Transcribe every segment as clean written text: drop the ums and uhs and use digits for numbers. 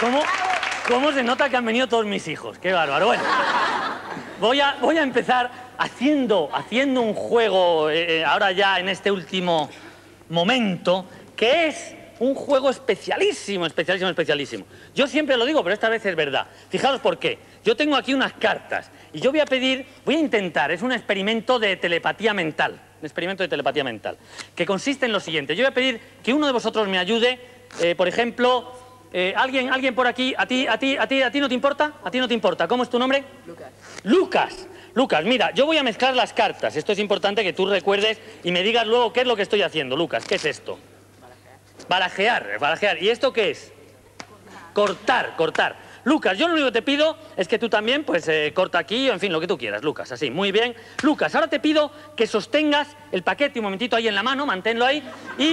¿Cómo se nota que han venido todos mis hijos? Qué bárbaro. Bueno, voy a empezar haciendo un juego, ahora ya en este último momento, que es un juego especialísimo. Yo siempre lo digo, pero esta vez es verdad. Fijaros por qué. Yo tengo aquí unas cartas y yo voy a intentar, es un experimento de telepatía mental. Que consiste en lo siguiente. Yo voy a pedir que uno de vosotros me ayude, por ejemplo, alguien por aquí, a ti no te importa, ¿cómo es tu nombre? Lucas, mira, yo voy a mezclar las cartas. Esto es importante que tú recuerdes y me digas luego qué es lo que estoy haciendo. Lucas, ¿qué es esto? Barajear. ¿Y esto qué es? Cortar. Lucas, yo lo único que te pido es que tú también, pues, corta aquí, o en fin, lo que tú quieras, Lucas, así, muy bien. Lucas, ahora te pido que sostengas el paquete un momentito ahí en la mano, manténlo ahí,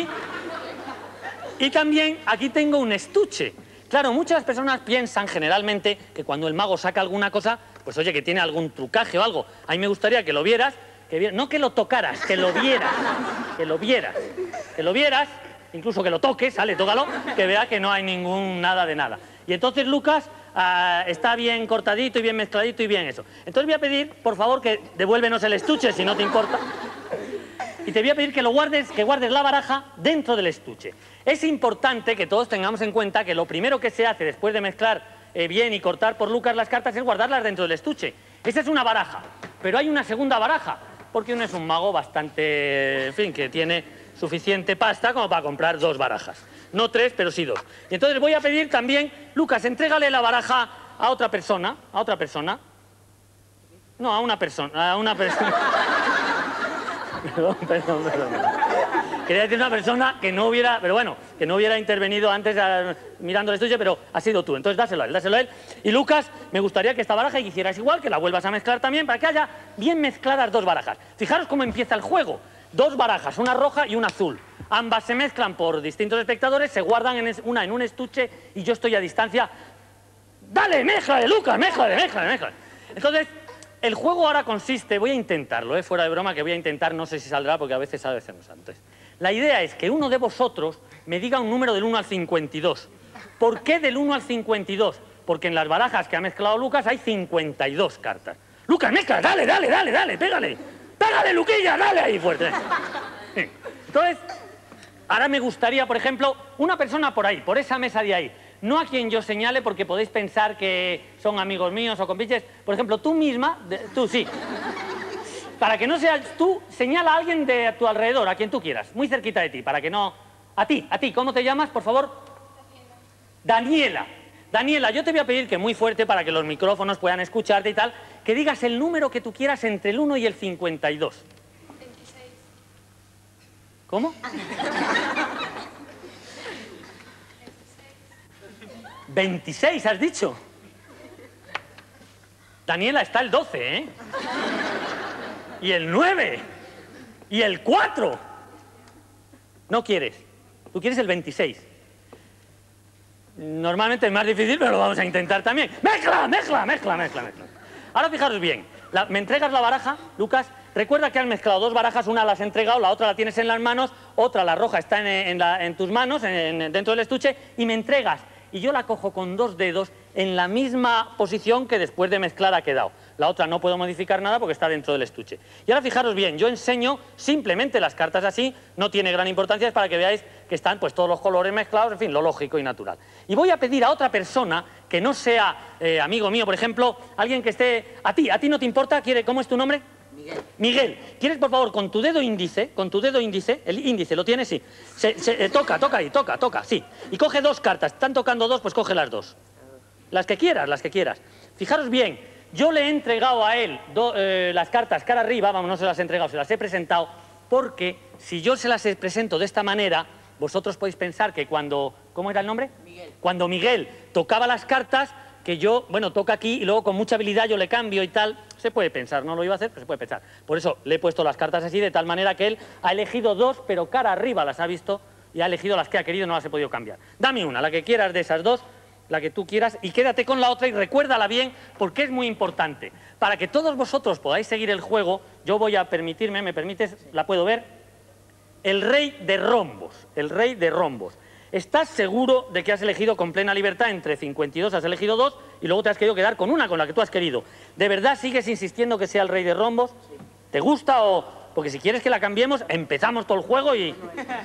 y también aquí tengo un estuche. Claro, muchas personas piensan generalmente que cuando el mago saca alguna cosa, pues oye, que tiene algún trucaje o algo. A mí me gustaría que lo vieras, no que lo tocaras, que lo vieras, incluso que lo toques, tócalo, que vea que no hay nada de nada. Y entonces, Lucas, está bien cortadito y bien mezcladito y bien eso. Entonces voy a pedir, por favor, que devuélvenos el estuche, si no te importa. Y te voy a pedir que guardes la baraja dentro del estuche. Es importante que todos tengamos en cuenta que lo primero que se hace después de mezclar bien y cortar por Lucas las cartas es guardarlas dentro del estuche. Esa es una baraja, pero hay una segunda baraja, porque uno es un mago bastante, en fin, que tiene suficiente pasta como para comprar 2 barajas. No 3, pero sí 2. Y entonces voy a pedir también, Lucas, entrégale la baraja a otra persona. No, a una persona. Perdón. Quería decir una persona que no hubiera, pero bueno, que no hubiera intervenido antes mirando el estuche, pero ha sido tú. Entonces dáselo a él. Y Lucas, me gustaría que esta baraja hicieras igual, que la vuelvas a mezclar también, para que haya bien mezcladas 2 barajas. Fijaros cómo empieza el juego. 2 barajas, una roja y una azul. Ambas se mezclan por distintos espectadores, se guardan una en un estuche y yo estoy a distancia. ¡Dale, mézclale, Lucas, mézclale! Entonces, el juego ahora consiste, voy a intentarlo, fuera de broma, que voy a intentar, no sé si saldrá, porque a veces no sale. Entonces, la idea es que uno de vosotros me diga un número del 1 al 52. ¿Por qué del 1 al 52? Porque en las barajas que ha mezclado Lucas hay 52 cartas. Lucas, mezcla, dale, pégale. ¡Pégale, Luquilla! ¡Dale ahí fuerte! Entonces, ahora me gustaría, por ejemplo, una persona por ahí, por esa mesa de ahí. No a quien yo señale, porque podéis pensar que son amigos míos o compinches. Por ejemplo, tú misma, tú sí. Para que no seas tú, señala a alguien de a tu alrededor, a quien tú quieras, muy cerquita de ti, para que no... A ti, ¿cómo te llamas, por favor? Daniela, yo te voy a pedir que muy fuerte, para que los micrófonos puedan escucharte y tal, que digas el número que tú quieras entre el 1 y el 52. 26. ¿Cómo? 26, has dicho. Daniela, está el 12, ¿eh? Y el 9. Y el 4. No quieres. Tú quieres el 26. Normalmente es más difícil, pero lo vamos a intentar también. ¡Mezcla! Ahora fijaros bien. Me entregas la baraja, Lucas. Recuerda que has mezclado 2 barajas, una la has entregado, la otra la tienes en las manos, otra, la roja, está en tus manos, dentro del estuche, y me entregas. Y yo la cojo con 2 dedos en la misma posición que después de mezclar ha quedado. La otra no puedo modificar nada porque está dentro del estuche. Y ahora fijaros bien, yo enseño simplemente las cartas así, no tiene gran importancia, es para que veáis que están pues todos los colores mezclados, en fin, lo lógico y natural. Y voy a pedir a otra persona que no sea amigo mío, por ejemplo, alguien que esté... ¿A ti no te importa? ¿Cómo es tu nombre? Miguel, ¿quieres por favor con tu dedo índice, el índice, ¿lo tienes? Sí. Toca ahí, sí. Y coge 2 cartas, están tocando 2, pues coge las 2. Las que quieras. Fijaros bien, yo le he entregado a él las cartas cara arriba, vamos, no se las he entregado, se las he presentado, porque si yo se las presento de esta manera, vosotros podéis pensar que cuando... ¿Cómo era el nombre? Miguel. Cuando Miguel tocaba las cartas, que yo, bueno, toca aquí y luego con mucha habilidad yo le cambio y tal. Se puede pensar, no lo iba a hacer, pero se puede pensar. Por eso le he puesto las cartas así, de tal manera que él ha elegido 2, pero cara arriba las ha visto y ha elegido las que ha querido, no las he podido cambiar. Dame una, la que quieras de esas 2, la que tú quieras, y quédate con la otra y recuérdala bien, porque es muy importante. Para que todos vosotros podáis seguir el juego, yo voy a permitirme, ¿me permites? ¿La puedo ver? El rey de rombos. ¿Estás seguro de que has elegido con plena libertad? Entre 52 has elegido 2 y luego te has querido quedar con una, con la que tú has querido. ¿De verdad sigues insistiendo que sea el rey de rombos? Sí. ¿Te gusta o...? Porque si quieres que la cambiemos, empezamos todo el juego y...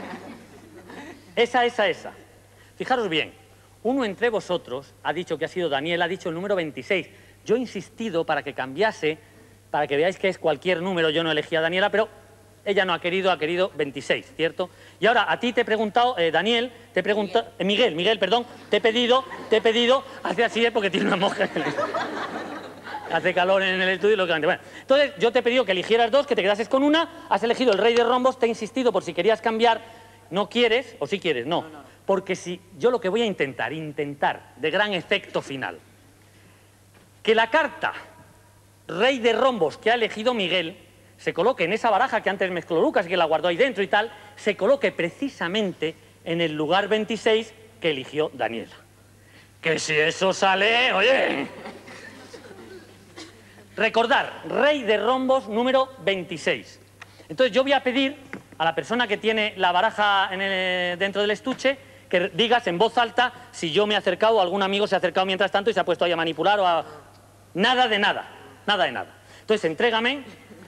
Esa. Fijaros bien, uno entre vosotros ha dicho que ha sido Daniel, ha dicho el número 26. Yo he insistido para que cambiase, para que veáis que es cualquier número. Yo no elegí a Daniela, pero ella no ha querido 26, ¿cierto? Y ahora a ti te he preguntado, Daniel, te he preguntado... Miguel, perdón, te he pedido, hace así porque tiene una mosca en el estudio. Hace calor en el estudio y lo que... Bueno, entonces yo te he pedido que eligieras 2, que te quedases con una, has elegido el rey de rombos, te he insistido por si querías cambiar, no quieres, o si quieres, no. Porque si yo lo que voy a intentar, de gran efecto final, que la carta rey de rombos que ha elegido Miguel se coloque en esa baraja que antes mezcló Lucas y que la guardó ahí dentro y tal, se coloque precisamente en el lugar 26 que eligió Daniela. Que si eso sale, oye... Recordar, rey de rombos número 26. Entonces yo voy a pedir a la persona que tiene la baraja dentro del estuche que digas en voz alta si yo me he acercado o algún amigo se ha acercado mientras tanto y se ha puesto ahí a manipular o a... Nada de nada. Entonces entrégame...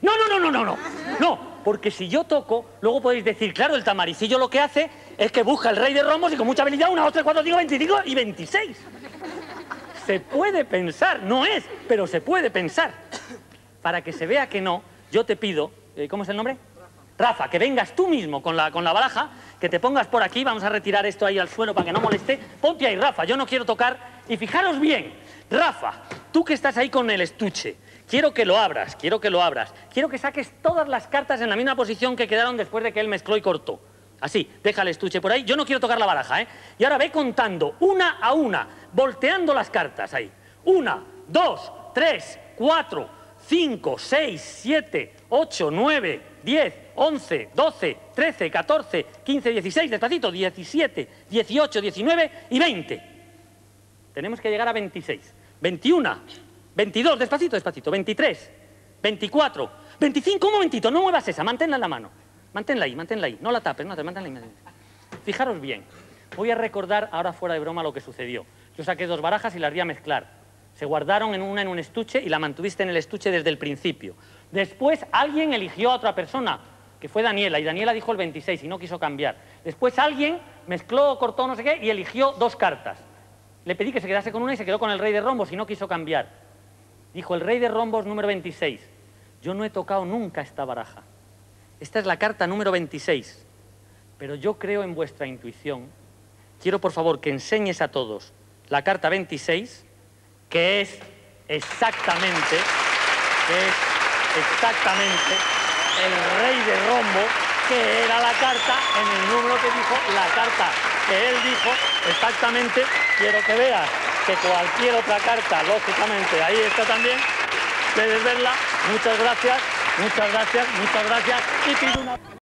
No, porque si yo toco, luego podéis decir, claro, el tamaricillo lo que hace es que busca el rey de rombos y con mucha habilidad 1, 2, 3, 4, 5, 25 y 26. Se puede pensar, no es, pero se puede pensar. Para que se vea que no, yo te pido, ¿cómo es el nombre? Rafa, que vengas tú mismo con la baraja, que te pongas por aquí, vamos a retirar esto ahí al suelo para que no moleste. Ponte ahí, Rafa, yo no quiero tocar. Y fijaros bien, Rafa, tú que estás ahí con el estuche, quiero que lo abras. Quiero que saques todas las cartas en la misma posición que quedaron después de que él mezcló y cortó. Así, deja el estuche por ahí. Yo no quiero tocar la baraja, ¿eh? Y ahora ve contando, una a una, volteando las cartas ahí. 1, 2, 3, 4, 5, 6, 7, 8, 9, 10, 11, 12, 13, 14, 15, 16, despacito, 17, 18, 19 y 20. Tenemos que llegar a 26. 21, 22, despacito, 23, 24, 25, un momentito, no muevas esa, manténla en la mano. Manténla ahí, no la tapes, manténla ahí. Fijaros bien, voy a recordar ahora fuera de broma lo que sucedió. Yo saqué 2 barajas y las di a mezclar. Se guardaron en un estuche y la mantuviste en el estuche desde el principio. Después alguien eligió a otra persona, que fue Daniela, y Daniela dijo el 26 y no quiso cambiar. Después alguien mezcló, cortó, no sé qué, y eligió 2 cartas. Le pedí que se quedase con una y se quedó con el rey de rombos y no quiso cambiar. Dijo el rey de rombos número 26. Yo no he tocado nunca esta baraja. Esta es la carta número 26, pero yo creo en vuestra intuición. Quiero, por favor, que enseñes a todos la carta 26, que es exactamente el rey de rombo, que era la carta en el número que dijo, la carta que él dijo, exactamente. Quiero que veas que cualquier otra carta, lógicamente, ahí está también. Puedes verla. Muchas gracias. Y pido una...